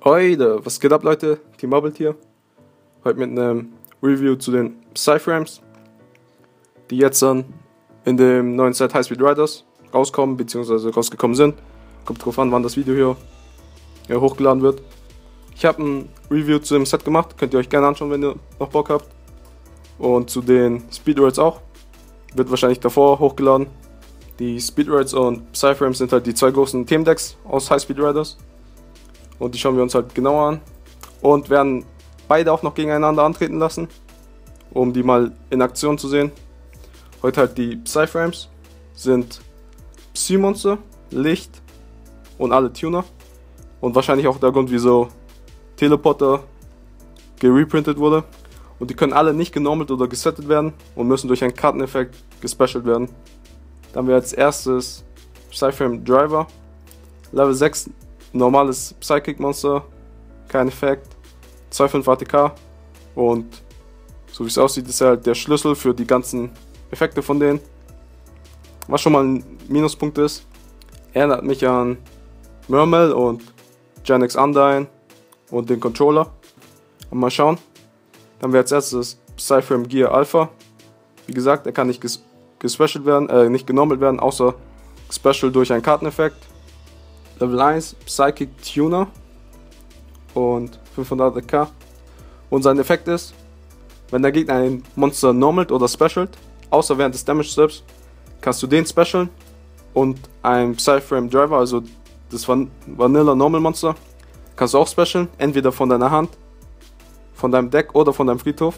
Heute, was geht ab, Leute? Team Bubble hier. Heute mit einem Review zu den Psy-Frames, die jetzt dann in dem neuen Set High Speed Riders rauskommen, bzw. rausgekommen sind. Kommt drauf an, wann das Video hier hochgeladen wird. Ich habe ein Review zu dem Set gemacht, könnt ihr euch gerne anschauen, wenn ihr noch Bock habt. Und zu den Speedroids auch. Wird wahrscheinlich davor hochgeladen. Die Speedroids und Psy-Frames sind halt die zwei großen Themendecks aus High Speed Riders. Und die schauen wir uns halt genauer an. Und werden beide auch noch gegeneinander antreten lassen, um die mal in Aktion zu sehen. Heute halt die Psy-Frames sind Psy-Monster, Licht und alle Tuner. Und wahrscheinlich auch der Grund, wieso Teleporter gereprintet wurde. Und die können alle nicht genormalt oder gesettet werden und müssen durch einen Karteneffekt gespecialt werden. Dann haben wir als erstes Psy-Frame Driver, Level 6, normales Psychic-Monster, kein Effekt, 2,5 ATK und so wie es aussieht, ist er halt der Schlüssel für die ganzen Effekte von denen. Was schon mal ein Minuspunkt ist, erinnert mich an Mermel und Genex Undyne und den Controller. Und mal schauen. Dann haben wir als erstes Psy-Frame Gear Alpha. Wie gesagt, er kann nicht gespecialt werden, nicht genormalt werden, außer Special durch einen Karteneffekt. Level 1 Psychic Tuner und 500 ATK. Und sein Effekt ist, wenn der Gegner ein Monster normalt oder specialt, außer während des Damage Steps, kannst du den specialen und ein Psy-Frame Driver, also das Vanilla Normal Monster, kannst du auch specialen, entweder von deiner Hand, von deinem Deck oder von deinem Friedhof.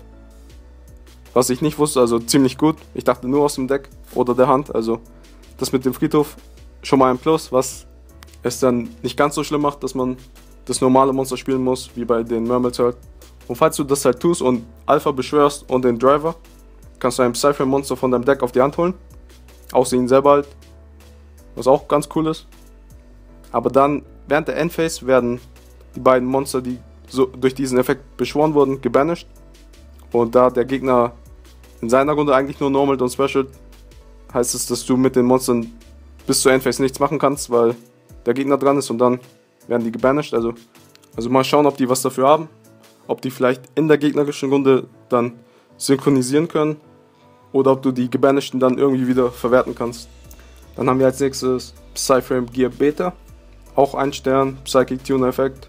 Was ich nicht wusste, also ziemlich gut. Ich dachte nur aus dem Deck oder der Hand, also das mit dem Friedhof schon mal ein Plus, was es dann nicht ganz so schlimm macht, dass man das normale Monster spielen muss, wie bei den Mermels halt. Und falls du das halt tust und Alpha beschwörst und den Driver, kannst du ein Psy-Frame Monster von deinem Deck auf die Hand holen. Außer ihn selber halt, was auch ganz cool ist. Aber dann, während der Endphase, werden die beiden Monster, die so durch diesen Effekt beschworen wurden, gebanished. Und da der Gegner in seiner Runde eigentlich nur normalt und special, heißt es, dass du mit den Monstern bis zur Endphase nichts machen kannst, weil der Gegner dran ist und dann werden die gebanished. Also mal schauen, ob die was dafür haben. Ob die vielleicht in der gegnerischen Runde dann synchronisieren können. Oder ob du die gebanishten dann irgendwie wieder verwerten kannst. Dann haben wir als nächstes Psy-Frame Gear Beta. Auch ein Stern, Psychic Tuner Effekt.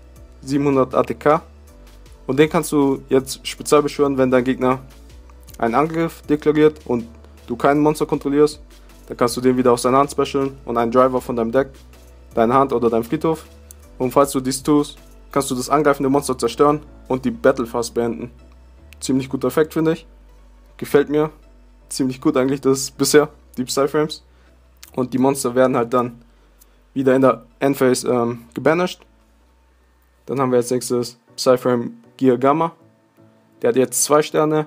700 ATK. Und den kannst du jetzt speziell beschwören, wenn dein Gegner einen Angriff deklariert und du keinen Monster kontrollierst. Dann kannst du den wieder aus deiner Hand specialen und einen Driver von deinem Deck, deine Hand oder deinem Friedhof. Und falls du dies tust, kannst du das angreifende Monster zerstören und die Battle Phase beenden. Ziemlich guter Effekt, finde ich. Gefällt mir. Ziemlich gut eigentlich das bisher, die Psy-Frames. Und die Monster werden halt dann wieder in der Endphase gebanished. Dann haben wir als nächstes Psy-Frame Gear Gamma. Der hat jetzt 2 Sterne,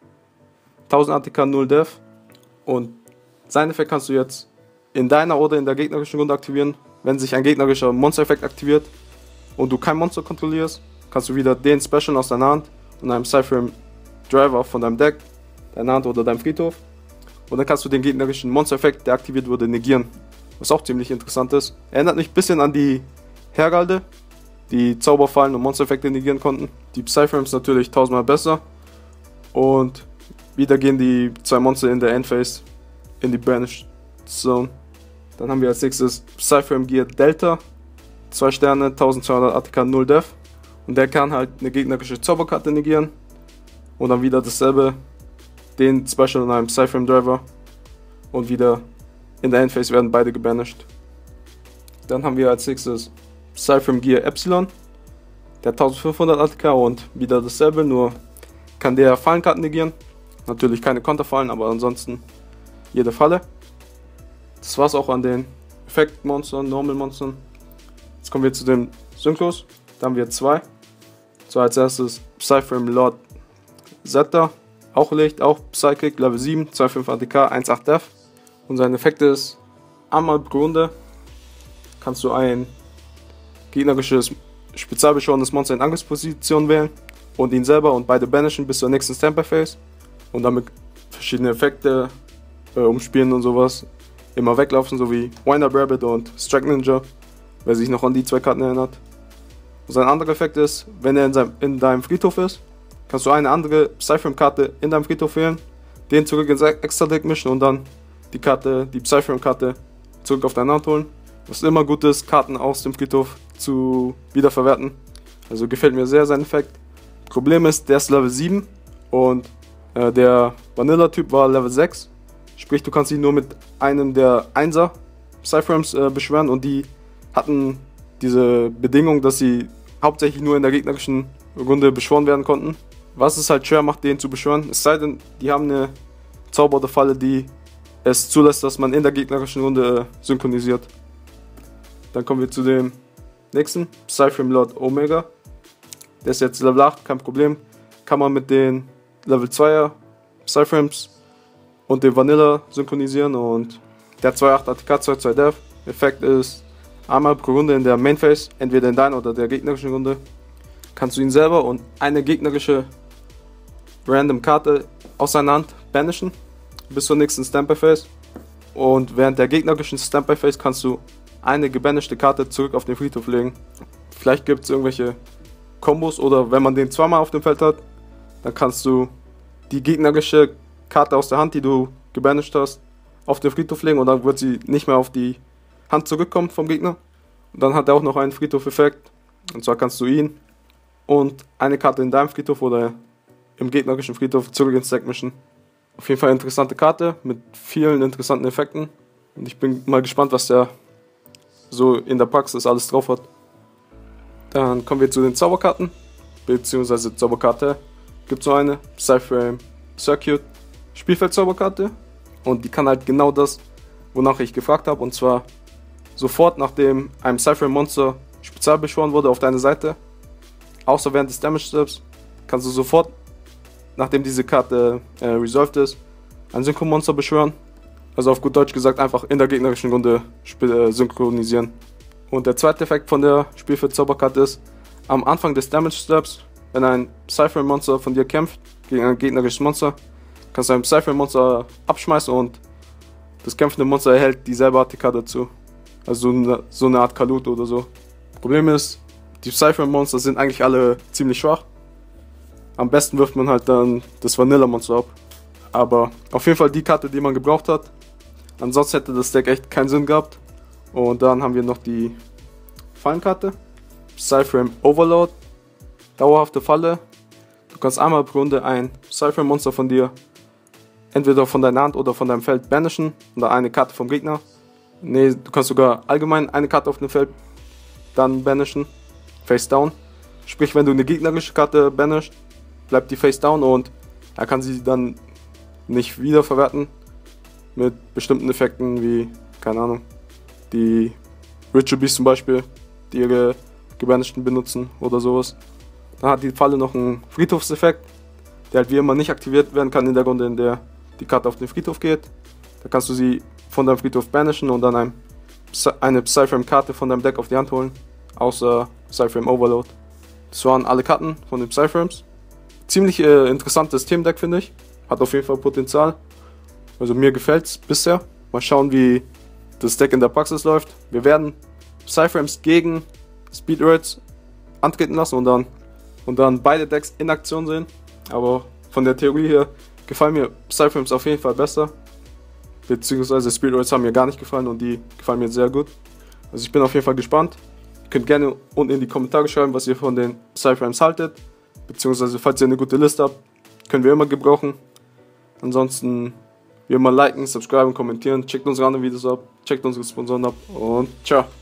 1000 ATK, 0 Death. Und seinen Effekt kannst du jetzt in deiner oder in der gegnerischen Runde aktivieren. Wenn sich ein gegnerischer Monster-Effekt aktiviert und du kein Monster kontrollierst, kannst du wieder den specialen aus deiner Hand und einem Psy-Frame Driver von deinem Deck, deiner Hand oder deinem Friedhof. Und dann kannst du den gegnerischen Monster-Effekt, der aktiviert wurde, negieren. Was auch ziemlich interessant ist. Erinnert mich ein bisschen an die Heralde, die Zauberfallen und Monster-Effekte negieren konnten. Die Psy-Frames natürlich 1000-mal besser. Und wieder gehen die zwei Monster in der Endphase in die Banished Zone. Dann haben wir als nächstes Psy-Frame Gear Delta. 2 Sterne, 1200 ATK, 0 Death. Und der kann halt eine gegnerische Zauberkarte negieren. Und dann wieder dasselbe. Den Special und einem Psy-Frame Driver. Und wieder in der Endphase werden beide gebanished. Dann haben wir als nächstes Psy-Frame Gear Epsilon. Der hat 1500 ATK und wieder dasselbe, nur kann der Fallenkarten negieren. Natürlich keine Konterfallen, aber ansonsten jede Falle. Das war's auch an den Effekt-Monstern, Normal-Monstern. Jetzt kommen wir zu den Synchros. Da haben wir 2. Zwar als erstes Psy-Frame Lord Zeta. Auch Licht, auch Psychic, Level 7, 2,5 ATK, 1,8 Death. Und sein Effekt ist, einmal pro Runde kannst du ein gegnerisches spezialbeschworenes Monster in Angriffsposition wählen und ihn selber und beide banishen bis zur nächsten Standby Phase. Und damit verschiedene Effekte umspielen und sowas. Immer weglaufen, so wie Wind-Up Rabbit und Strike Ninja, wer sich noch an die 2 Karten erinnert. Und sein anderer Effekt ist, wenn er in deinem Friedhof ist, kannst du eine andere Psyframe-Karte in deinem Friedhof wählen, den zurück ins Extra-Deck mischen und dann die Psyframe-Karte zurück auf deine Hand holen. Was immer gut ist, Karten aus dem Friedhof zu wiederverwerten. Also gefällt mir sehr sein Effekt. Problem ist, der ist Level 7 und der Vanilla-Typ war Level 6. Sprich, du kannst ihn nur mit einem der 1er Psyframes beschwören und die hatten diese Bedingung, dass sie hauptsächlich nur in der gegnerischen Runde beschworen werden konnten. Was es halt schwer macht, den zu beschwören. Es sei denn, die haben eine Zauber oder Falle, die es zulässt, dass man in der gegnerischen Runde synchronisiert. Dann kommen wir zu dem nächsten, Psyframe Lord Omega. Der ist jetzt Level 8, kein Problem. Kann man mit den Level 2er Psyframes und dem Vanilla synchronisieren. Und der 2.8 ATK 2 Death. Effekt ist, einmal pro Runde in der Main Phase, entweder in deiner oder der gegnerischen Runde, kannst du ihn selber und eine gegnerische random Karte aus seiner Hand banishen bis zur nächsten Standby Phase. Und während der gegnerischen Standby Phase kannst du eine gebanishte Karte zurück auf den Friedhof legen. Vielleicht gibt es irgendwelche Kombos oder wenn man den zweimal auf dem Feld hat, dann kannst du die gegnerische Karte aus der Hand, die du gebanisht hast, auf den Friedhof legen und dann wird sie nicht mehr auf die Hand zurückkommen vom Gegner. Und dann hat er auch noch einen Friedhof-Effekt. Und zwar kannst du ihn und eine Karte in deinem Friedhof oder im gegnerischen Friedhof zurück ins Deck mischen. Auf jeden Fall eine interessante Karte mit vielen interessanten Effekten. Und ich bin mal gespannt, was der so in der Praxis alles drauf hat. Dann kommen wir zu den Zauberkarten, beziehungsweise Zauberkarte. Gibt so eine Psyframe Circuit Spielfeld-Zauberkarte und die kann halt genau das, wonach ich gefragt habe, und zwar sofort nachdem ein Psyframe Monster spezial beschworen wurde auf deine Seite, außer während des Damage Steps, kannst du sofort, nachdem diese Karte resolved ist, ein Synchro-Monster beschwören. Also auf gut Deutsch gesagt, einfach in der gegnerischen Runde synchronisieren. Und der zweite Effekt von der Spielfeld-Zauberkarte ist, am Anfang des Damage Steps, wenn ein Psyframe-Monster von dir kämpft gegen ein gegnerisches Monster, kannst du ein Psyframe-Monster abschmeißen und das kämpfende Monster erhält dieselbe ATK dazu. Also so eine Art Kalut oder so. Problem ist, die Psyframe-Monster sind eigentlich alle ziemlich schwach. Am besten wirft man halt dann das Vanilla-Monster ab. Aber auf jeden Fall die Karte, die man gebraucht hat. Ansonsten hätte das Deck echt keinen Sinn gehabt. Und dann haben wir noch die Fallenkarte. Psyframe Overload. Dauerhafte Falle. Du kannst einmal pro Runde ein Psyframe-Monster von dir entweder von deiner Hand oder von deinem Feld banishen oder eine Karte vom Gegner. Nee, du kannst sogar allgemein eine Karte auf dem Feld dann banishen. Face down. Sprich, wenn du eine gegnerische Karte banisht, bleibt die face down und er kann sie dann nicht wiederverwerten mit bestimmten Effekten wie, keine Ahnung, die Ritual Beasts zum Beispiel, die ihre gebanishten benutzen oder sowas. Dann hat die Falle noch einen Friedhofseffekt, der halt wie immer nicht aktiviert werden kann in der Runde, in der die Karte auf den Friedhof geht. Da kannst du sie von deinem Friedhof banishen und dann eine Psyframe-Karte von deinem Deck auf die Hand holen, außer Psyframe Overload. Das waren alle Karten von den Psyframes. Ziemlich interessantes Themendeck, finde ich. Hat auf jeden Fall Potenzial. Also mir gefällt es bisher. Mal schauen, wie das Deck in der Praxis läuft. Wir werden Psyframes gegen Speedroids antreten lassen und dann beide Decks in Aktion sehen. Aber von der Theorie her gefallen mir Psyframes auf jeden Fall besser. Beziehungsweise Speedroids haben mir gar nicht gefallen und die gefallen mir sehr gut. Also ich bin auf jeden Fall gespannt. Ihr könnt gerne unten in die Kommentare schreiben, was ihr von den Psyframes haltet. Beziehungsweise falls ihr eine gute Liste habt, können wir immer gebrauchen. Ansonsten wie immer liken, subscriben, kommentieren, checkt unsere anderen Videos ab, checkt unsere Sponsoren ab und ciao.